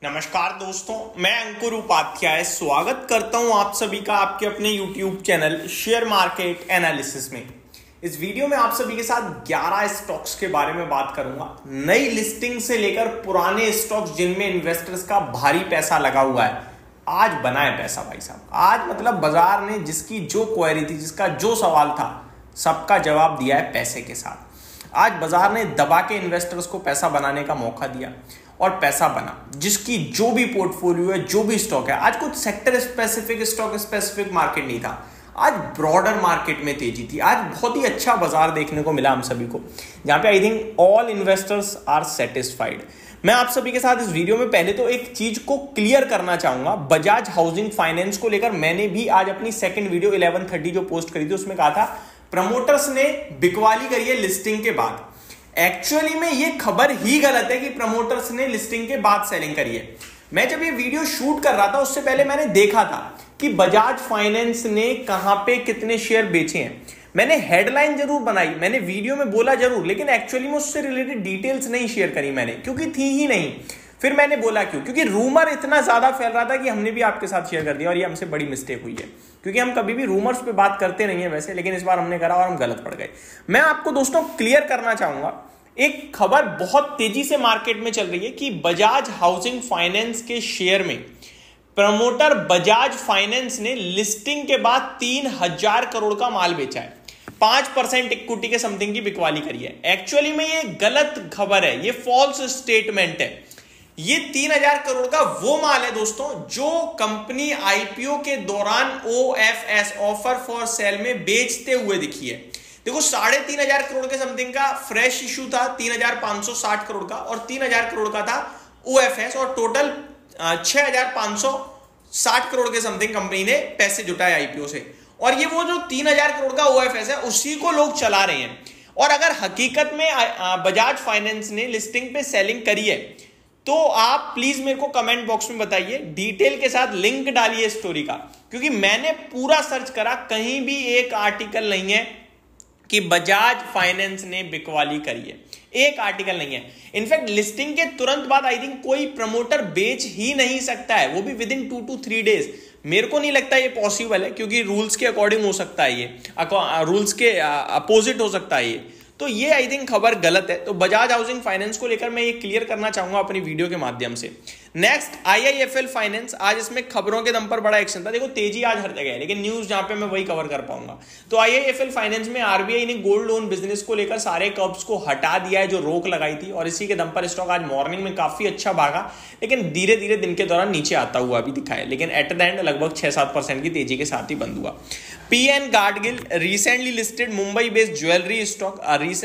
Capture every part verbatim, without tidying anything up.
नमस्कार दोस्तों, मैं अंकुर उपाध्याय स्वागत करता हूं आप सभी का आपके अपने YouTube channel share market analysis में। इस वीडियो में आप सभी के साथ ग्यारह स्टॉक्स के बारे में बात करूंगा। नई लिस्टिंग से लेकर पुराने स्टॉक्स जिनमें इन्वेस्टर्स का भारी पैसा लगा हुआ है, आज बना है पैसा भाई साहब। आज मतलब बाजार ने जिसकी जो क्वेरी थी, जिसका जो सवाल था, सबका जवाब दिया है पैसे के साथ। आज बाजार ने दबा के इन्वेस्टर्स को पैसा बनाने का मौका दिया और पैसा बना। जिसकी जो भी पोर्टफोलियो है, जो भी स्टॉक है, आज कुछ sector specific, stock specific market नहीं था, आज ब्रॉडर मार्केट में तेजी थी। आज बहुत ही अच्छा बाजार देखने को मिला हम सभी को, जहां पे I think all investors are satisfied. मैं आप सभी के साथ इस वीडियो में पहले तो एक चीज को क्लियर करना चाहूंगा। बजाज हाउसिंग फाइनेंस को लेकर मैंने भी आज अपनी सेकंड वीडियो इलेवन थर्टी जो पोस्ट करी थी, उसमें कहा था प्रमोटर्स ने बिकवाली करी है लिस्टिंग के बाद। एक्चुअली में ये खबर ही गलत है कि प्रमोटर्स ने लिस्टिंग के बाद सेलिंग करी है। मैं जब ये वीडियो शूट कर रहा था, उससे पहले मैंने देखा था कि बजाज फाइनेंस ने कहां पे कितने शेयर बेचे हैं। मैंने हेडलाइन जरूर बनाई, मैंने वीडियो में बोला जरूर, लेकिन एक्चुअली में उससे रिलेटेड डिटेल्स नहीं शेयर करी मैंने, क्योंकि थी ही नहीं। फिर मैंने बोला क्यों, क्योंकि रूमर इतना ज्यादा फैल रहा था कि हमने भी आपके साथ शेयर कर दिया, और ये हमसे बड़ी मिस्टेक हुई है, क्योंकि हम कभी भी रूमर्स पे बात करते नहीं है वैसे, लेकिन इस बार हमने करा और हम गलत पड़ गए। मैं आपको दोस्तों क्लियर करना चाहूंगा, एक खबर बहुत तेजी से मार्केट में चल रही है कि बजाज हाउसिंग फाइनेंस के शेयर में प्रमोटर बजाज फाइनेंस ने लिस्टिंग के बाद तीन हजार करोड़ का माल बेचा है। पांच परसेंट इक्विटी के समथिंग की बिकवाली करी है। एक्चुअली में ये गलत खबर है, ये फॉल्स स्टेटमेंट है। ये तीन हजार करोड़ का वो माल है दोस्तों जो कंपनी आईपीओ के दौरान ओएफएस, ऑफर फॉर सेल में बेचते हुए दिखी है। देखो, साढ़े तीन हजार करोड़ के समथिंग का फ्रेश इशू था, तीन हजार पांच सौ साठ करोड़ का, और तीन हजार करोड़ का था ओएफएस, और टोटल छह हजार पांच सौ साठ करोड़ के समथिंग कंपनी ने पैसे जुटाए आईपीओ से। और ये वो जो तीन हजार करोड़ का ओएफएस है, उसी को लोग चला रहे हैं। और अगर हकीकत में बजाज फाइनेंस ने लिस्टिंग पे सेलिंग करी है, तो आप प्लीज मेरे को कमेंट बॉक्स में बताइए, डिटेल के साथ लिंक डालिए स्टोरी का, क्योंकि मैंने पूरा सर्च करा, कहीं भी एक आर्टिकल नहीं है कि बजाज फाइनेंस ने बिकवाली करी है। एक आर्टिकल नहीं है। इनफैक्ट लिस्टिंग के तुरंत बाद आई थिंक कोई प्रमोटर बेच ही नहीं सकता है, वो भी within two to three days. मेरे को नहीं लगता ये पॉसिबल है, क्योंकि रूल्स के अकॉर्डिंग हो सकता है, ये रूल्स के अपोजिट हो सकता है ये। तो ये आई थिंक खबर गलत है। तो बजाज हाउसिंग फाइनेंस को लेकर मैं ये क्लियर करना चाहूंगा अपनी वीडियो के माध्यम से। Next, IIFL finance. आज इसमें खबरों के दम पर बड़ा एक्शन था। देखो, तेजी आज हर जगह है, लेकिन न्यूज जहां पे मैं वही कवर कर पाऊंगा। तो आईआईएफएल फाइनेंस में आरबीआई ने गोल्ड लोन बिजनेस को लेकर सारे कर्ब्स को हटा दिया है, जो रोक लगाई थी, और इसी के दम पर स्टॉक आज मॉर्निंग में काफी अच्छा भागा, लेकिन धीरे धीरे दिन के दौरान नीचे आता हुआ भी दिखा है। लेकिन एट द एंड लगभग छह सात परसेंट की तेजी के साथ ही बंद हुआ। P N Gadgil recently listed Mumbai based jewellery stock,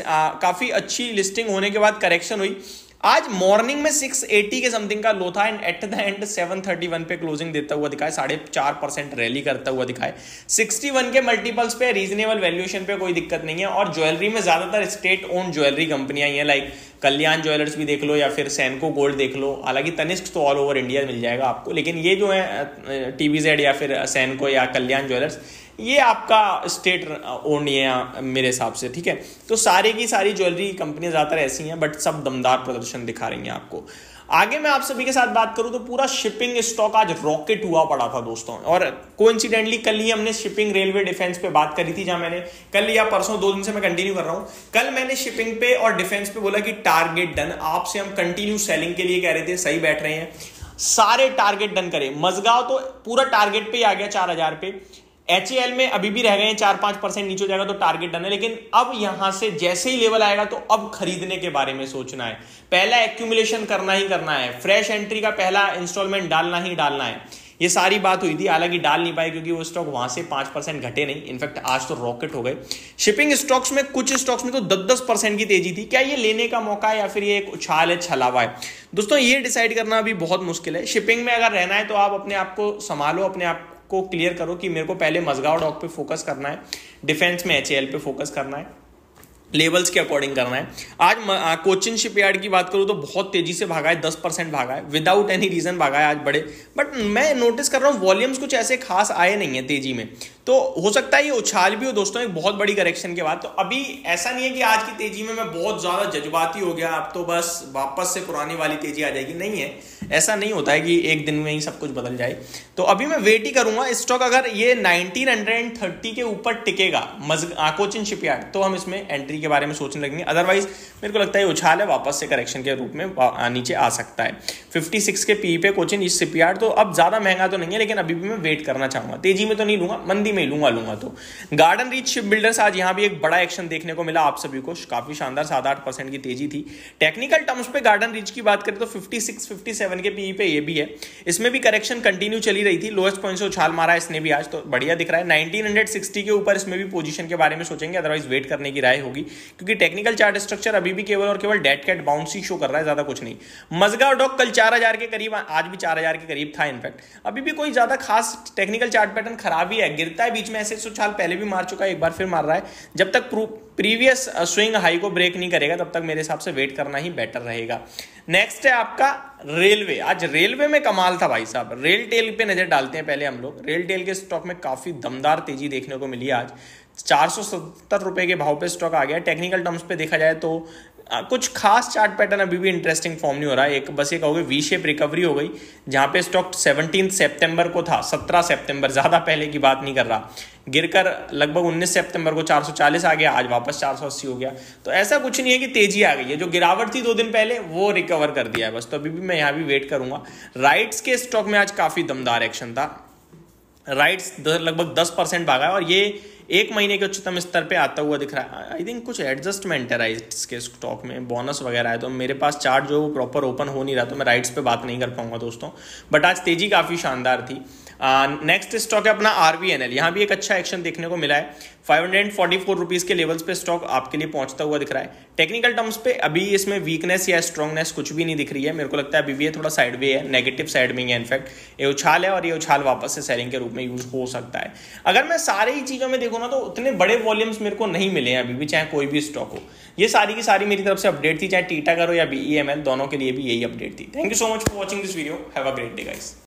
काफी अच्छी लिस्टिंग होने के बाद करेक्शन हुई। आज मॉर्निंग में छह सौ अस्सी के समथिंग का लो था, एंड एट द एंड सात सौ इकतीस पे क्लोजिंग देता हुआ दिखाए, साढ़े चार परसेंट रैली करता हुआ दिखाए। इकसठ के मल्टीपल्स पे, रीजनेबल वैल्यूएशन पे कोई दिक्कत नहीं है। और ज्वेलरी में ज्यादातर स्टेट ओन ज्वेलरी कंपनियां ही हैं, लाइक कल्याण ज्वेलर्स भी देख लो या फिर सैनको गोल्ड देख लो। हालांकि तनिष्क तो ऑल ओवर इंडिया मिल जाएगा आपको, लेकिन ये जो है टीवीजेड या फिर सैनको या कल्याण ज्वेलर्स, ये आपका स्टेट ओन है मेरे हिसाब से, ठीक है। तो सारे की सारी ज्वेलरी कंपनियां ज्यादातर ऐसी हैं, बट सब दमदार प्रदर्शन दिखा रही हैं आपको। आगे मैं आप सभी के साथ बात करूं तो पूरा शिपिंग स्टॉक आज रॉकेट हुआ पड़ा था दोस्तों। और कोइंसिडेंटली कल ही हमने शिपिंग, रेलवे, डिफेंस पे बात करी थी, जहां मैंने कल या परसों, दो दिन से मैं कंटिन्यू कर रहा हूं। कल मैंने शिपिंग पे और डिफेंस पे बोला कि टारगेट डन। आपसे हम कंटिन्यू सेलिंग के लिए कह रहे थे, सही बैठ रहे हैं, सारे टारगेट डन करे। मजगांव तो पूरा टारगेट पे ही आ गया चार हजार पे। एचएएल में अभी भी रह गए हैं, चार पांच परसेंट नीचे जाएगा तो टारगेट डन है। लेकिन अब यहां से जैसे ही लेवल आएगा तो अब खरीदने के बारे में सोचना है। पहला एक्यूमुलेशन करना ही करना है, फ्रेश एंट्री का पहला इंस्टॉलमेंट डालना ही डालना है। ये सारी बात हुई थी, हालांकि डाल नहीं पाए क्योंकि वो स्टॉक वहां से पांच परसेंट घटे नहीं, इनफैक्ट आज तो रॉकेट हो गए। शिपिंग स्टॉक्स में, कुछ स्टॉक्स में तो दस दस परसेंट की तेजी थी। क्या ये लेने का मौका है या फिर ये एक उछाल है, छलावा है? दोस्तों, ये डिसाइड करना भी बहुत मुश्किल है। शिपिंग में अगर रहना है तो आप अपने आप को संभालो, अपने आप को क्लियर करो कि मेरे को पहले मजगांव डॉक पे फोकस करना है, डिफेंस में एचएएल पे फोकस करना है, लेवल्स के अकॉर्डिंग करना है। आज कोचिन शिपयार्ड की बात करूं तो बहुत तेजी से भागा है, दस परसेंट भागा है, विदाउट एनी रीजन भागा है आज बड़े। बट मैं नोटिस कर रहा हूं वॉल्यूम्स कुछ ऐसे खास आए नहीं है तेजी में, तो हो सकता है ये उछाल भी हो दोस्तों एक बहुत बड़ी करेक्शन के बाद। तो अभी ऐसा नहीं है कि आज की तेजी में मैं बहुत ज्यादा जज्बाती हो गया, अब तो बस वापस से पुरानी वाली तेजी आ जाएगी, नहीं है। ऐसा नहीं होता है कि एक दिन में ही सब कुछ बदल जाए। तो अभी मैं वेट ही करूंगा। स्टॉक अगर ये नाइनटीन थर्टी के ऊपर टिकेगा कोचिन शिपयार्ड, तो हम इसमें एंट्री के बारे में सोचने लगेंगे। अदरवाइज मेरे को लगता है उछाल है, वापस से करेक्शन के रूप में नीचे आ सकता है। फिफ्टी सिक्स के पी पे कोचिन इस शिपयार्ड, तो अब ज्यादा महंगा तो नहीं है, लेकिन अभी भी मैं वेट करना चाहूंगा। तेजी में तो नहीं लूंगा, मंदी में लूंगा लूंगा तो गार्डन रीच शिप बिल्डर्स, आज यहाँ भी एक बड़ा एक्शन देखने को मिला आप सभी को, काफी शानदार सात आठ परसेंट की तेजी थी। टेक्निकल टर्म्स पे गार्डन रीच की बात करें तो फिफ्टी सिक्स फिफ्टी सेवन के पीई पे ये भी है, इसमें भी करेक्शन कंटिन्यू चली रही थी। लोएस्ट पॉइंट से उछाल मारा इसने भी आज, तो बढ़िया दिख रहा है। नाइनटीन सिक्सटी के ऊपर इसमें भी पोजीशन के बारे में सोचेंगे, अदरवाइज वेट करने की राय होगी, क्योंकि टेक्निकल चार्ट स्ट्रक्चर अभी भी केवल और केवल डेड कैट बाउंस ही शो कर रहा है, ज्यादा कुछ नहीं। मजगा डॉग कल चार हजार के करीब, आज भी चार हजार के करीब था इनफैक्ट, अभी भी कोई ज्यादा खास टेक्निकल चार्ट पैटर्न खराब ही है, गिरता है बीच में, ऐसे उछाल पहले भी मार चुका है, एक बार फिर मार रहा है। जब तक प्रीवियस स्विंग हाई को ब्रेक नहीं करेगा तब तक मेरे हिसाब से वेट करना ही बेटर रहेगा। नेक्स्ट है आपका रेलवे। आज रेलवे में कमाल था भाई साहब। रेल टेल पे नजर डालते हैं पहले हम लोग। रेल टेल के स्टॉक में काफी दमदार तेजी देखने को मिली आज, चार सौ सत्तर रुपए के भाव पे स्टॉक आ गया। टेक्निकल टर्म्स पे देखा जाए तो आ, कुछ खास चार्ट पैटर्न अभी भी इंटरेस्टिंग फॉर्म नहीं हो रहा है। एक बस ये कहोगे वी शेप रिकवरी हो गई, जहां पे स्टॉक सेवनटीन सितंबर को था, सत्रह सितंबर, ज्यादा पहले की बात नहीं कर रहा, गिरकर लगभग उन्नीस सितंबर को चार सौ चालीस आ गया, आज वापस चार सौ अस्सी हो गया। तो ऐसा कुछ नहीं है कि तेजी आ गई है, जो गिरावट थी दो दिन पहले वो रिकवर कर दिया है बस। तो अभी भी मैं यहाँ भी वेट करूंगा। राइट्स के स्टॉक में आज काफी दमदार एक्शन था। राइट्स लगभग दस परसेंट भागा है, और ये एक महीने के उच्चतम स्तर पे आता हुआ दिख रहा है। आई थिंक कुछ एडजस्टमेंट है राइट्स के स्टॉक में, बोनस वगैरह है, तो मेरे पास चार्ट जो प्रॉपर ओपन हो नहीं रहा, तो मैं राइट्स पे बात नहीं कर पाऊंगा दोस्तों। बट आज तेजी काफी शानदार थी। नेक्स्ट uh, स्टॉक है अपना आरवीएनएल। यहाँ भी एक अच्छा एक्शन देखने को मिला है। Five hundred forty four rupees के लेवल्स पे स्टॉक आपके लिए पहुंचता हुआ दिख रहा है। टेक्निकल टर्म्स पे अभी इसमें वीकनेस या स्ट्रांगनेस कुछ भी नहीं दिख रही है, मेरे को लगता है अभी भी ये थोड़ा साइड वे है, नेगेटिव साइड में है इनफैक्ट। ये उछाल है और ये उछाल वापस से सेलिंग के रूप में यूज हो सकता है। अगर मैं सारी ही चीजों में देखूँ ना तो उतने बड़े वॉल्यूम्स मेरे को नहीं मिले हैं अभी भी, चाहे कोई भी स्टॉक हो। ये सारी की सारी मेरी तरफ से अपडेट थी, चाहे टीटा करो या बीईएमएल, दोनों के लिए भी यही अपडेट थी। Thank you so much for watching this video. Have a great day guys.